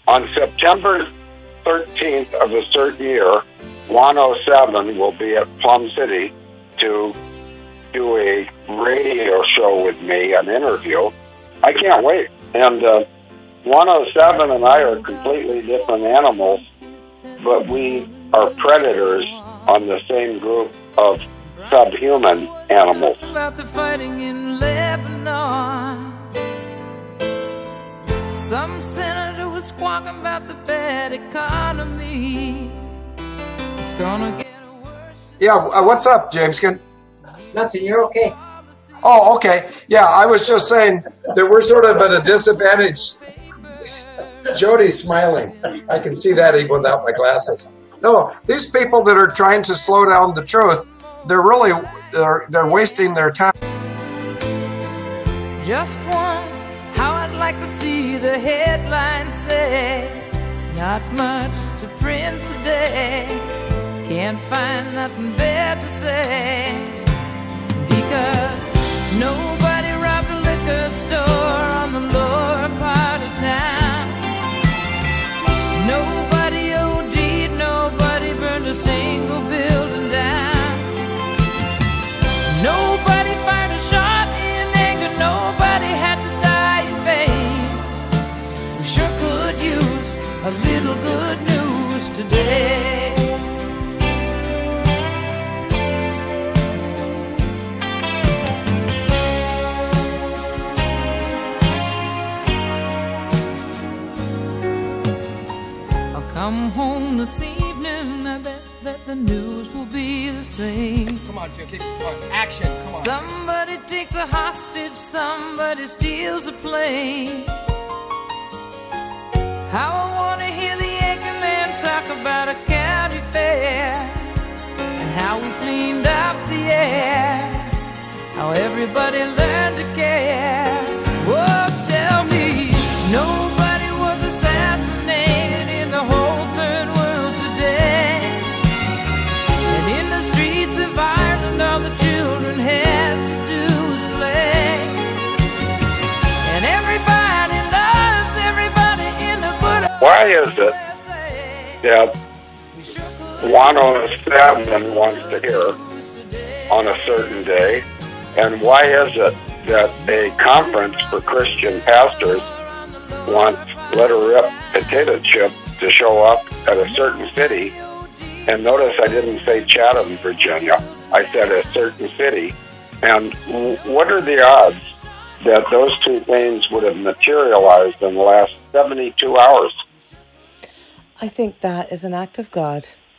On September 13th of a certain year, 107 will be at Plum City to do a radio show with me, an interview. I can't wait. And 107 and I are completely different animals, but we are predators on the same group of subhuman animals. About the fighting in Lebanon. Some senator was squawking about the bad economy. It's gonna get worse. Yeah, what's up, Jameskin? Nothing, you're okay. Oh, okay. Yeah, I was just saying that we're sort of at a disadvantage. Jody's smiling. I can see that even without my glasses. No, these people that are trying to slow down the truth, they're really, they're wasting their time. Just once, how I'd like to see the headlines say, not much to print today, can't find nothing bad to say, because nobody robbed a liquor store on the lower part of town. Nobody OD'd, nobody burned a single building down. Nobody fired a shot in anger, nobody had to die in vain. We sure could use a little good news today. Come home this evening, I bet that the news will be the same. Come on, Phil, come on, action, come on. Somebody takes a hostage, somebody steals a plane. How I want to hear the anchor man talk about a county fair, and how we cleaned up the air, how everybody learned to care. Whoa, tell me, nobody was assassinated in the whole third world today. And in the streets of Ireland, all the children had to do was play. And everybody loves everybody in the good old Why is it that 107 wants to hear on a certain day? And why is it that a conference for Christian pastors wants Let Her Rip Potato Chip to show up at a certain city? And notice I didn't say Chatham, Virginia. I said a certain city. And what are the odds that those two things would have materialized in the last 72 hours? I think that is an act of God.